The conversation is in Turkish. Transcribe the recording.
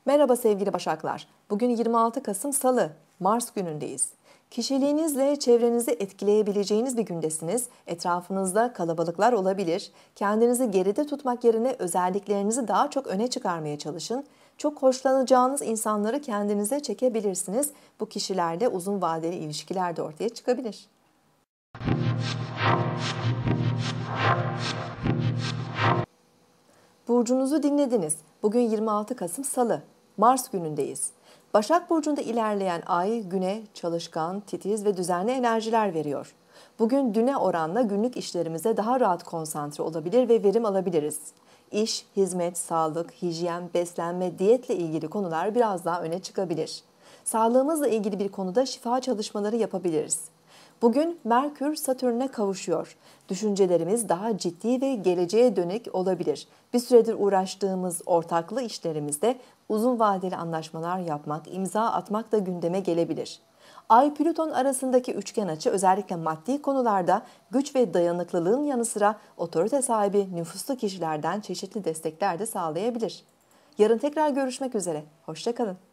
Merhaba sevgili Başaklar. Bugün 26 Kasım Salı, Mars günündeyiz. Kişiliğinizle çevrenizi etkileyebileceğiniz bir gündesiniz. Etrafınızda kalabalıklar olabilir. Kendinizi geride tutmak yerine özelliklerinizi daha çok öne çıkarmaya çalışın. Çok hoşlanacağınız insanları kendinize çekebilirsiniz. Bu kişilerle uzun vadeli ilişkiler de ortaya çıkabilir. Burcunuzu dinlediniz. Bugün 26 Kasım Salı, Mars günündeyiz. Başak Burcu'nda ilerleyen ay güne çalışkan, titiz ve düzenli enerjiler veriyor. Bugün düne oranla günlük işlerimize daha rahat konsantre olabilir ve verim alabiliriz. İş, hizmet, sağlık, hijyen, beslenme, diyetle ilgili konular biraz daha öne çıkabilir. Sağlığımızla ilgili bir konuda şifa çalışmaları yapabiliriz. Bugün Merkür Satürn'e kavuşuyor. Düşüncelerimiz daha ciddi ve geleceğe dönük olabilir. Bir süredir uğraştığımız ortaklı işlerimizde uzun vadeli anlaşmalar yapmak, imza atmak da gündeme gelebilir. Ay-Plüton arasındaki üçgen açı özellikle maddi konularda güç ve dayanıklılığın yanı sıra otorite sahibi nüfuzlu kişilerden çeşitli destekler de sağlayabilir. Yarın tekrar görüşmek üzere. Hoşça kalın.